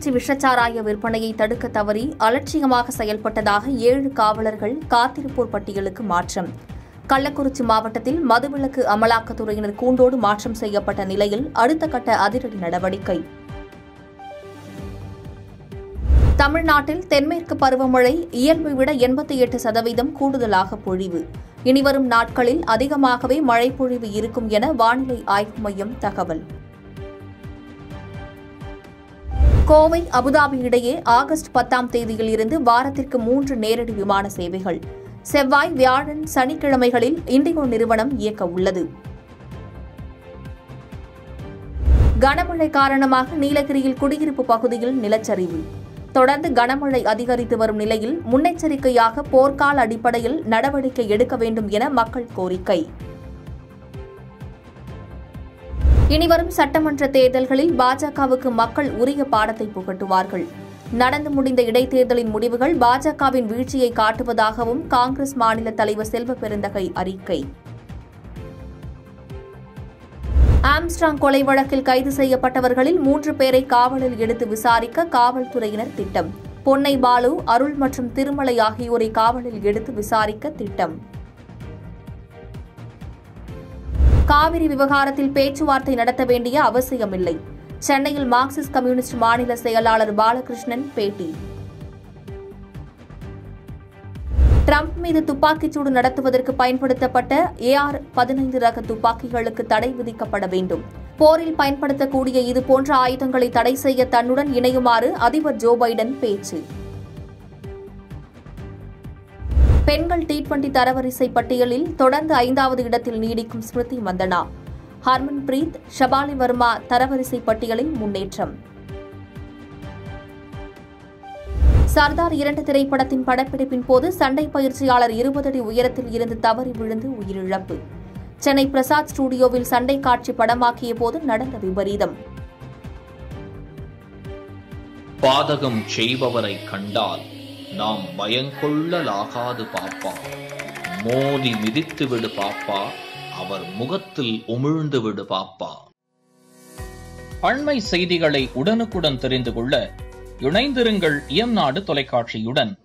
அனுமதியின்றி விஷச்சாராய விற்பனையை தடுக்க தவறி அலட்சியமாக செயல்பட்டதாக 7 காவலர்கள் காத்திருப்போர் பட்டியலுக்கு மாற்றம். கள்ளக்குறிச்சி மாவட்டத்தில் மதுவிலக்கு அமலாக்கத்துறையினர் கூண்டோடு மாற்றம் செய்யப்பட்ட நிலையில் அடுத்த கட்ட அதிரடி நடவடிக்கை. தமிழ்நாட்டில் தென்மேற்கு பருவமழை இயல்பை விட 88% கூடுதலாக பொழிவு. இனிவரும் நாட்களில் அதிகமாகவே மழைப்பொழிவு இருக்கும் என வானிலை ஆய்வு மையம் தகவல். கோவை அபுதாபி இடையே ஆகஸ்ட் 10ஆம் தேதியில் இருந்து வாரத்திற்கு 3 நேரடி விமான சேவைகள். செவ்வாய், வியாழன், சனிக்கிழமைகளில் இண்டிகோ நிறுவனம் இயக்க உள்ளது. கனமழை காரணமாக நீலகிரியில் குடியிருப்பு பகுதியில் நிலச்சரிவு. தொடர்ந்து கனமழை அதிகரித்து வரும் நிலையில் முன்னெச்சரிக்கையாக போர்க்கால அடிப்படையில் நடவடிக்கை எடுக்க வேண்டும் என மக்கள் கோரிக்கை. இனிவரும் சட்டமன்ற தேர்தல்களில் பாஜகவுக்கு மக்கள் உரிய பாடத்தை புகட்டுவார்கள். நடந்து முடிந்த இடைத்தேர்தலின் முடிவுகள் பாஜகவின் வீழ்ச்சியை காட்டுவதாகவும் காங்கிரஸ் மாநில தலைவர் செல்வ பெருந்தகை அறிக்கை. ஆம்ஸ்ட்ராங் கொலை வழக்கில் கைது செய்யப்பட்டவர்களில் 3 பேரை காவலில் எடுத்து விசாரிக்க காவல்துறையினர் திட்டம். பொன்னை பாலு, அருள் மற்றும் திருமலை ஆகியோரை காவலில் எடுத்து விசாரிக்க திட்டம். காவிரி விவகாரத்தில் பேச்சுவார்த்தை நடத்த வேண்டிய அவசியமில்லை. சென்னையில் மார்க்சிஸ்ட் கம்யூனிஸ்ட் மாநில செயலாளர் பாலகிருஷ்ணன் பேட்டி. டிரம்ப் மீது துப்பாக்கிச்சூடு நடத்துவதற்கு பயன்படுத்தப்பட்ட AR-15 ரக துப்பாக்கிகளுக்கு தடை விதிக்கப்பட வேண்டும். போரில் பயன்படுத்தக்கூடிய இதுபோன்ற ஆயுதங்களை தடை செய்ய தன்னுடன் இணையுமாறு அதிபர் ஜோ பைடன் பேச்சு. பெண்கள் T20 தரவரிசை பட்டியலில் தொடர்ந்து 5வது இடத்தில் நீடிக்கும் ஸ்மிருதி மந்தனா. ஹர்மன்பிரீத், ஷபாலி வர்மா தரவரிசை பட்டியலில் முன்னேற்றம். சர்தார் 2 திரைப்படத்தின் படப்பிடிப்பின் போது சண்டை பயிற்சியாளர் 20 அடி உயரத்தில் இருந்து தவறி விழுந்து உயிரிழப்பு. சென்னை பிரசாத் ஸ்டுடியோவில் சண்டை காட்சி படமாக்கிய போது நடந்த விபரீதம். பாதகம் செய்பவரை கண்டால் நாம் பயங்கொள்ளலாகாது பாப்பா. மோதி மிதித்து விடு பாப்பா, அவர் முகத்தில் உமிழ்ந்து விடு பாப்பா. அண்மை செய்திகளை உடனுக்குடன் தெரிந்து கொள்ள இணைந்திருங்கள் இயம்நாடு தொலைக்காட்சியுடன்.